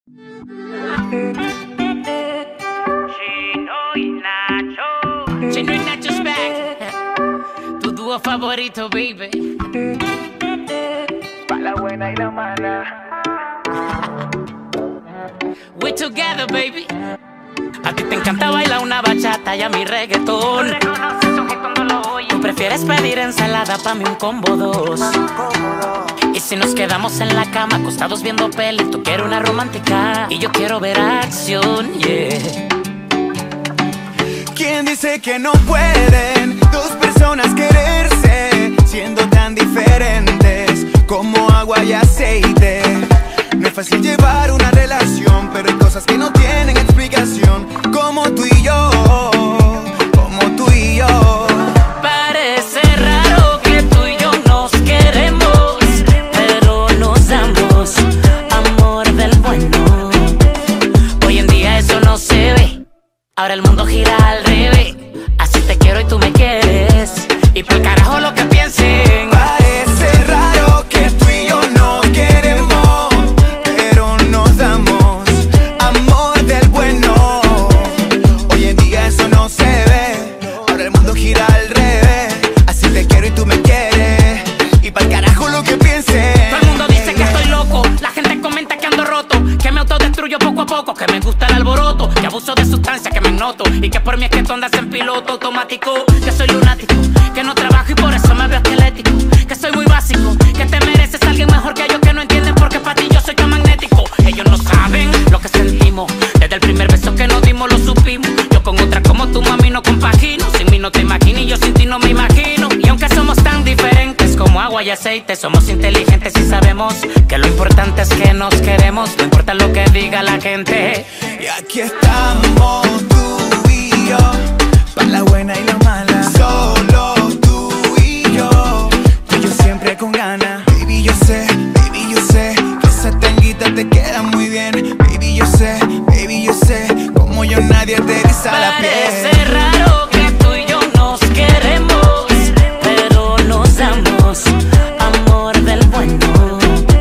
Chino y Nacho's back. Tu dúo favorito, baby. Pa' la buena y la mala. We together, baby. A ti te encanta bailar una bachata y a mi reggaetón. Tú prefieres pedir ensalada, pa' mí un combo 2. Y si nos quedamos en la cama acostados viendo peli, tú quieres una romántica y yo quiero ver acción, yeah. ¿Quién dice que no pueden dos personas quererse siendo tan diferentes como agua y aceite? No es fácil llevar una relación, pero hay cosas que no tienen explicación, como tú y yo, como tú y yo. Parece raro que tú y yo nos queremos, pero nos damos amor del bueno. Hoy en día eso no se ve, ahora el mundo gira al revés. Así te quiero y tú me quieres, y pa'l carajo lo que piensen. Parece raro que tú y yo nos queremos, pero nos damos amor del bueno. Hoy en día eso no se ve, ahora el mundo gira al revés. Así te quiero y tú me quieres, y pa'l carajo lo que piensen. Todo el mundo dice que estoy loco, la gente comenta que ando roto, que me autodestruyo poco a poco, que me gusta el alboroto, que abuso de sustancias, que me noto, y que por mí es que tú andas en piloto automático. Que soy lunático, que no trabajo y por eso me veo esquelético, que soy muy básico, que te mereces a alguien mejor que yo, que no entienden porque para ti yo soy tan magnético. Ellos no saben lo que sentimos, desde el primer beso que nos dimos lo supimos. Yo con otra como tu mami no compagino, sin mí no te imaginas y yo sin ti no me imagino. Y aunque somos tan diferentes como agua y aceite, somos inteligentes y sabemos que lo importante es que nos queremos, no importa lo que diga la gente. Y aquí estamos tú y yo, para la buena y la mala. Solo tú y yo siempre con ganas. Baby yo sé que esa tanguita te queda muy bien. Baby yo sé, como yo nadie te eriza la piel. Parece raro que tú y yo nos queremos, pero nos damos amor del bueno.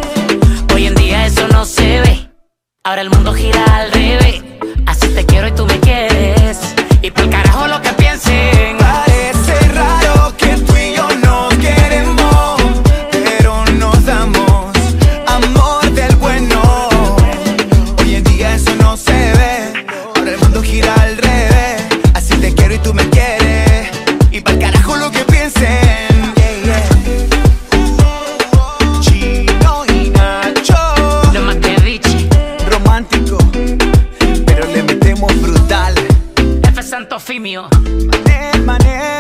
Hoy en día eso no se ve, ahora el mundo gira al revés. Así te quiero y tú me quieres, y pa'l carajo lo que piensen. Parece raro que tú y yo nos queremos, pero nos damos amor del bueno. Hoy en día eso no se ve, ahora el mundo gira al revés. Así te quiero y tú me quieres, y pa'l carajo lo que piensen. Chino y Nacho, Lo más que Dachi, romántico, pero le metemos brutal. F Santo Fimio. Mané,